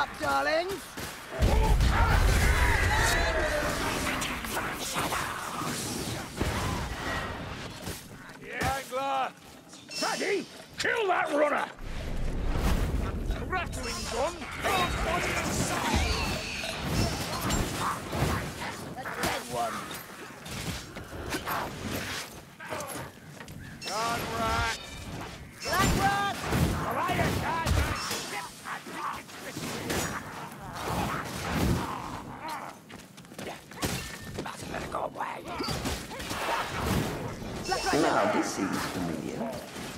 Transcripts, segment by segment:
up, darlings! Wrangler! Paddy, kill that runner! Rattling gun! On the side! A dead one! Gun rat! Black rat! Riot guard! Let it go away! Black rat! Now this seems familiar.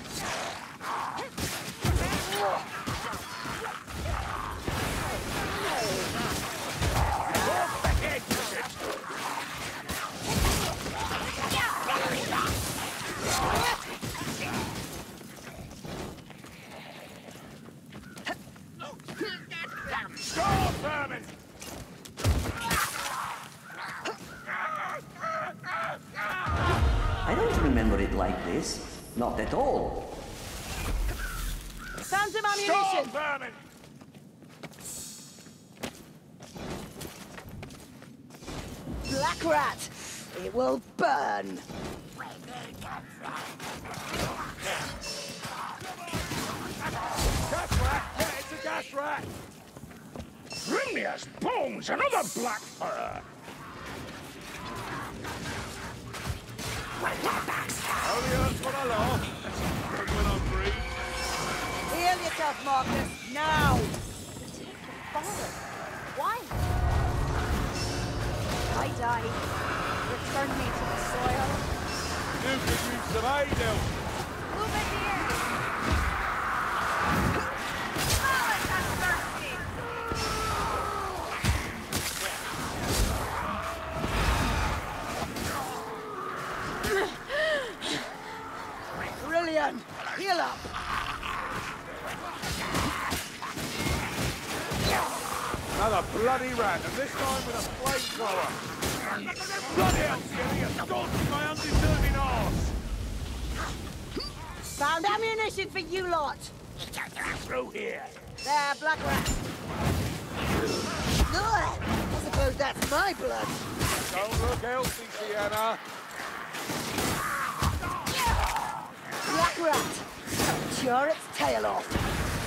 Stop, vermin! I don't remember it like this. Not at all. Found some Stop, ammunition! vermin! Black rat! It will burn! Gas rat! Yeah, it's a gas rat! Grimnia's bones! Another black fur! Only hurts when I laugh. But when I breathe. Heal yourself, Marcus, now! Why? I die. Return me to the soil. You could use some aid help. Move it here! Oh, it's thirsty! Brilliant! Heal up! Another bloody rat, and this time with a flamethrower. Bloody hell, Skinny, you're scorching my undeserving arse! Found ammunition for you lot! Through here. There, black rat! Ugh, I suppose that's my blood! Don't look healthy, Sienna. Black rat! Tear its tail off!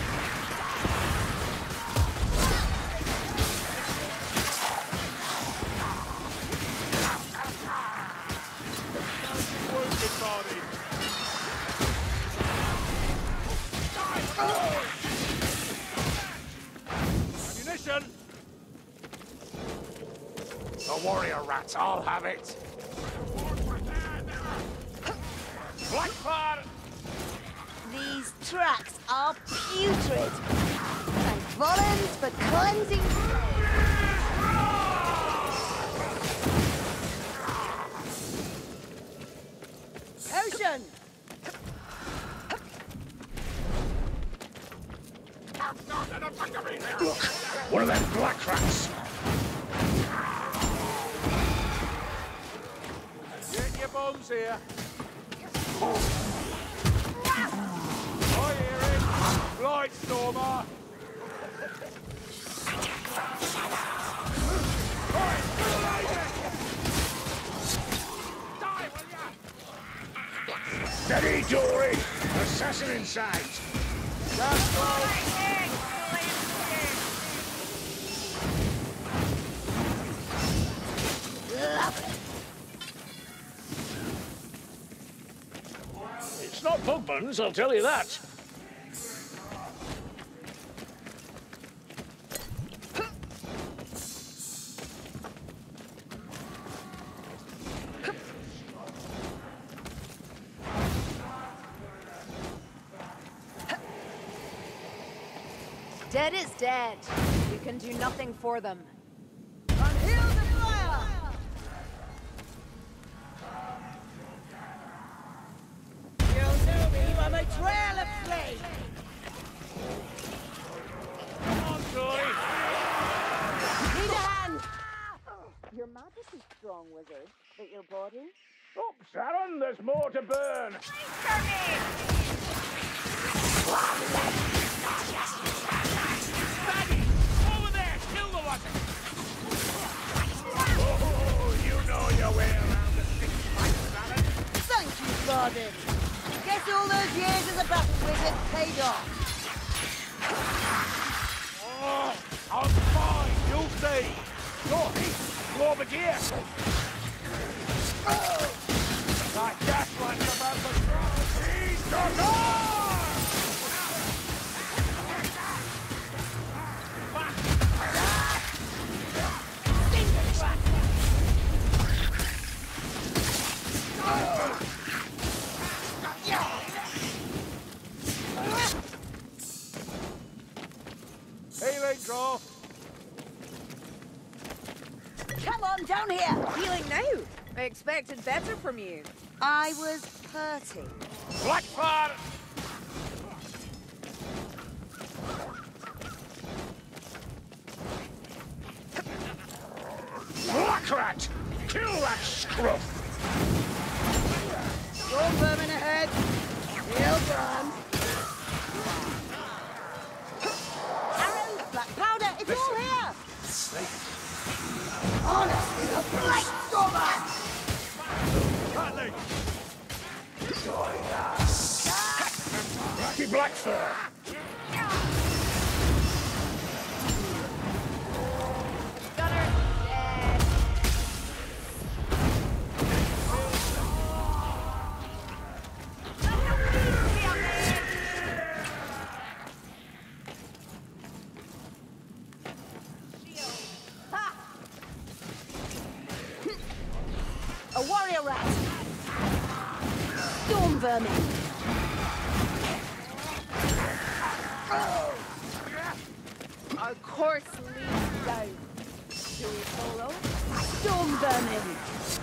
Wounded body. Ammunition! The warrior rats, I'll have it. Black fire! These tracks are putrid! And Volans for cleansing... Ocean! One of them black rats! Get your bones here. I hear him! Light stormer! Steady, Dory! Assassin in sight! That's right! It's not Pugman's, I'll tell you that. Dead is dead. You can do nothing for them. Unheal the fire! You'll know me by my trail of flame! Come on, Dory! Need a hand! Your majesty's strong, wizard, that you're brought in. Up, Sharon, there's more to burn! Paddy! your way around the six-pack salad. Thank you, Bardin. Guess all those years as a battle wizard paid off. Oh, I'm fine, you'll see. You're hit, you're the gear. Oh, that gas light's about to throw. He's got on! Healing draw. Come on, down here. Healing now. I expected better from you. I was hurting. Blackfire! Blackrat! Kill that scruff! Storm vermin ahead. He'll run. Arrows, black powder, it's all here. Honestly, the black stormer. Cutling! Rocky Blackfur! Gunner dead. A warrior rat. Storm vermin. Our course leads down. Do we follow? Storm vermin.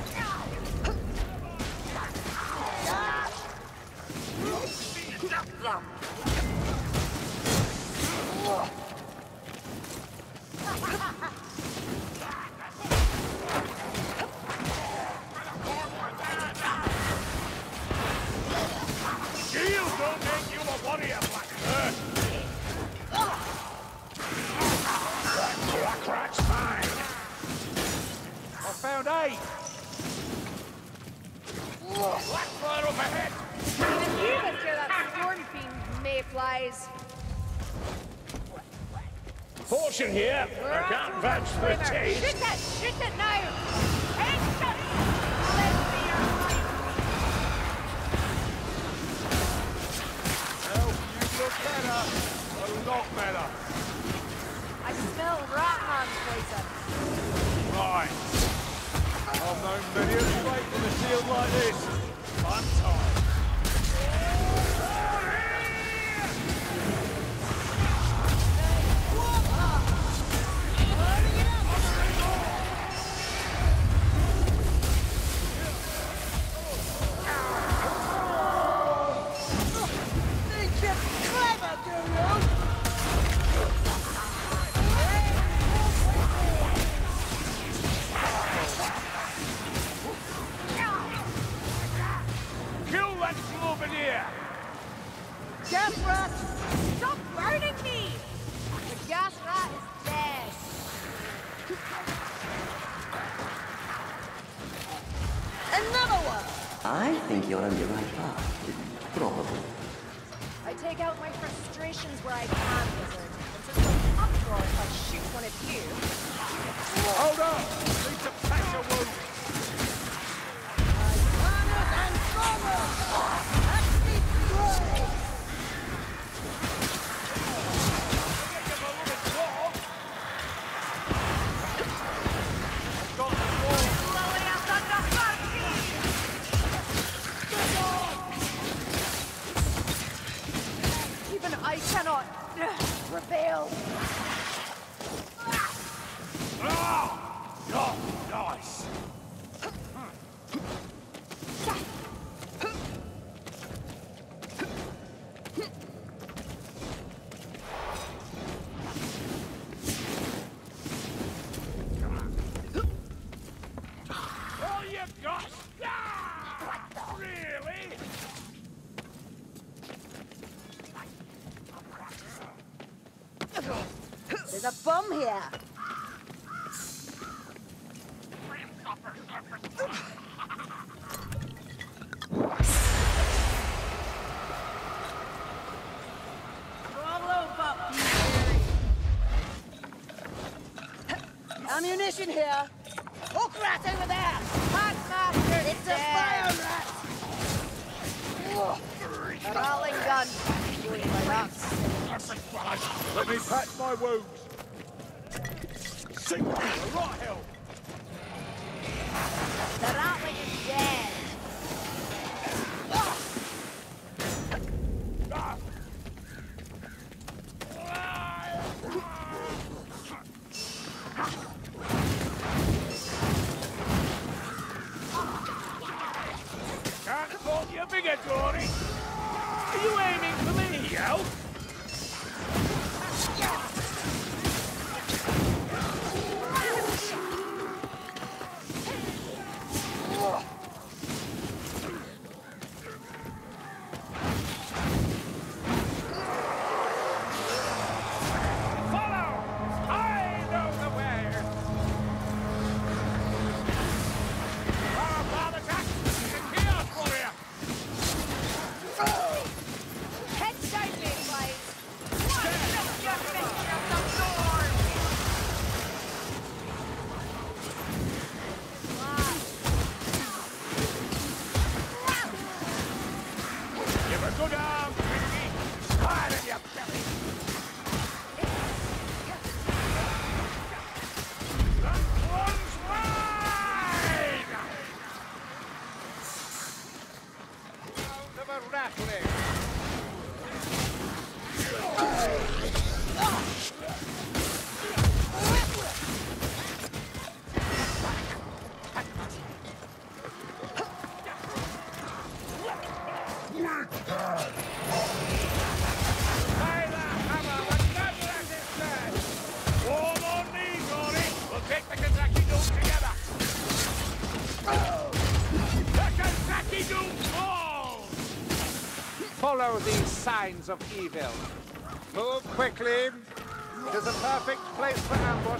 Shield don't make you a warrior, Blackfur! Blackrat's mine! I found eight! Blackfur up ahead! Even you must hear that storm fiend mayflies. Caution here! I can't vouch for a taste! Shoot it! Shoot it now! Headshot! Let's see your life! Well, you look better. A lot better. I smell Ratman poison. Right. I've known many a fight in a shield like this. Fun time. Think you're clever, do you? Kill that Slovenier! Gas rat. Stop burning me! The gas rat is dead. Another one. I think you're on the right path. Probably. I take out my frustrations where I can, wizard. It's just an uproar if I shoot one of you. Hold on! Need to patch a wound. Harness and forward. Actually, good. Give a little claw. Got the wall. Blowing up the party! Even I cannot prevail. Ah! Oh, nice. All you got? Ah! Really? There's a bomb here. mission here. Hook rat over there. Packmaster It's a fire rat. A rolling gun. Doing my ducks. Let me patch my wounds. Sink me, a rot hell. The Ratling is dead. Can't fault you bigger, Dory. Are you aiming for me, Elf? Follow these signs of evil. Move quickly. There's a perfect place for ambush.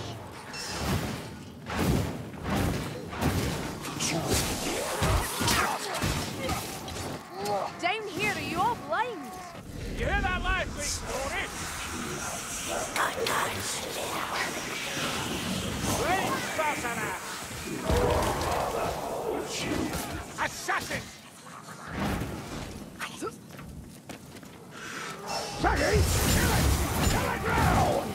Down here, are you all blind? You hear that live leak, Dory? Great sorcerer! Assassin! Shaggy! Kill it! Kill it now!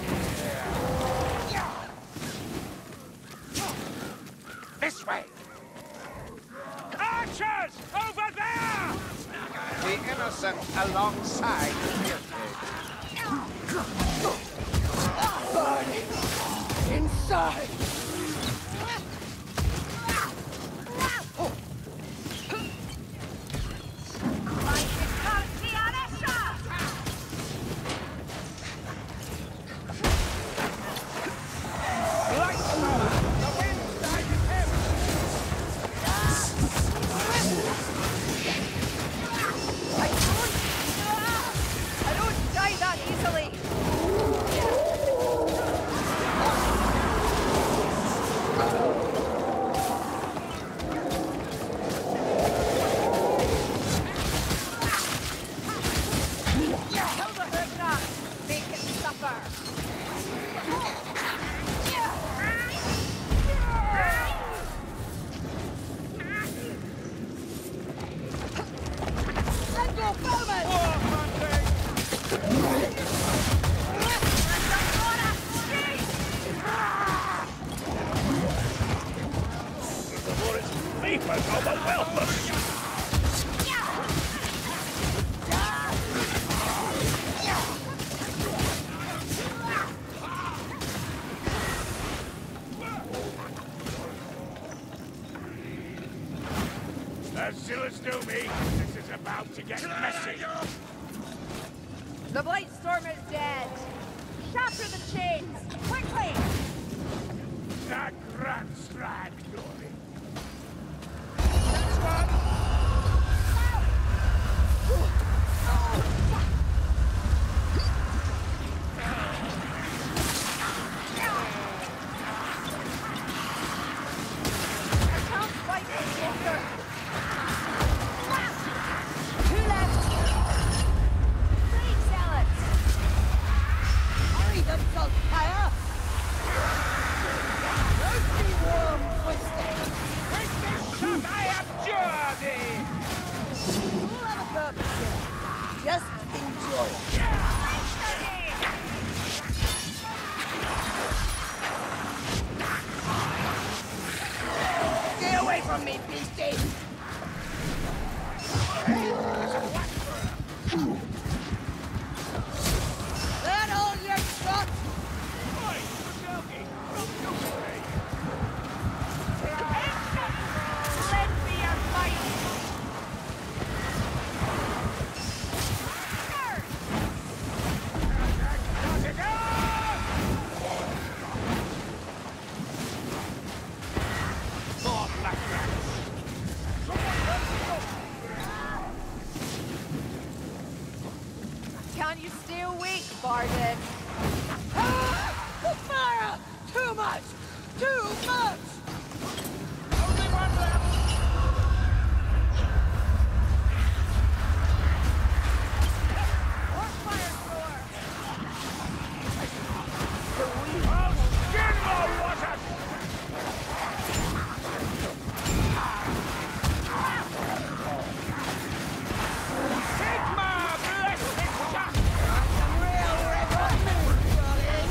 This way! Archers! Over there! The innocent alongside the guilty. Burn inside. I don't die that easily. Kill the hood rat. Make it suffer. Let's go, Bowman! People of the welfare! As still as do me, this is about to get messy. The Blightstorm is dead. Shatter the chains, quickly! That grand strike, Dory. I can't fight this longer. Two left. Please, zealots. Hurry themselves higher. just enjoy it. Stay away from me, beastie! That all you got? Lend me a fight! Can't you stay awake, Barden? Ah! The fire! Too much! Too much! Only one left! More fire thrower! I'll skin the water! Sigma, blessed shot! Some real red-hot news, darling!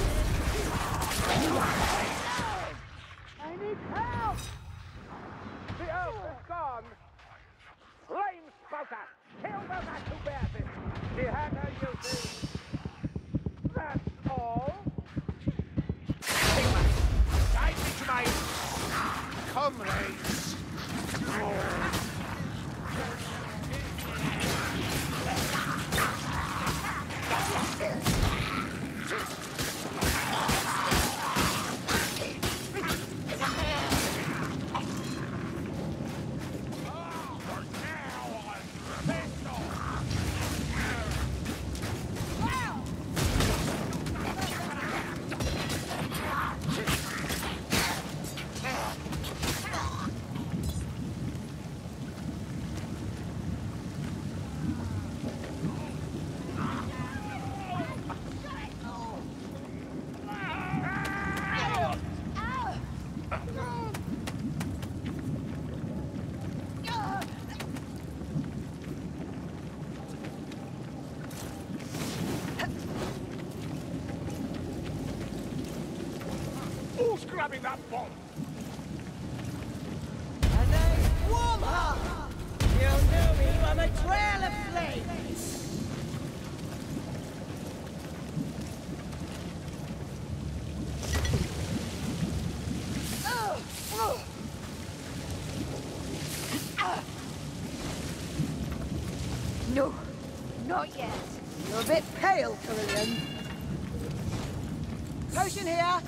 I need help! The elf is gone! Flame spouter! Kill the man who bears it! He had no uses! That's all! Sigma! Guide me to my comrades! Who's grabbing that bomb? My name's Wormhole! You'll know me on a trail of flames! No, not yet. You're a bit pale, Carillion. Potion here!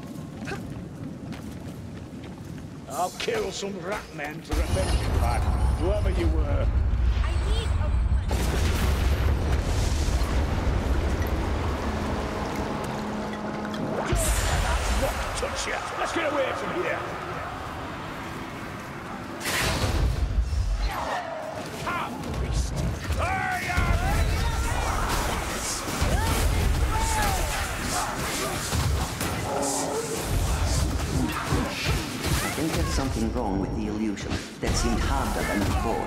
I'll kill some rat men to revenge you, lad. Whoever you were. I need What touch you? Let's get away from here. Ah, beast! I think there's something wrong with the illusion. That seemed harder than before.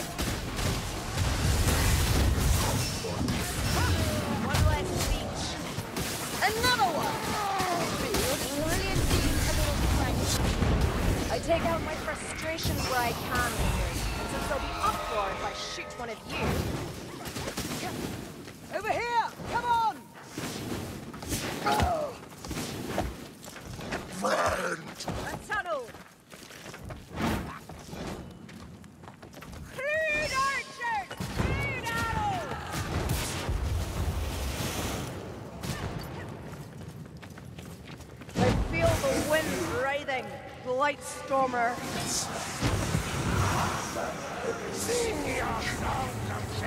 one less speech. Another one! Brilliant being a little cranky. I take out my frustrations where I can, Wizard. And since there'll be uproar if I shoot one of you, Over here! Come on! Oh. a tunnel! Crude archers! Crude arrows! I feel the wind writhing. The light stormer. Sing your songs of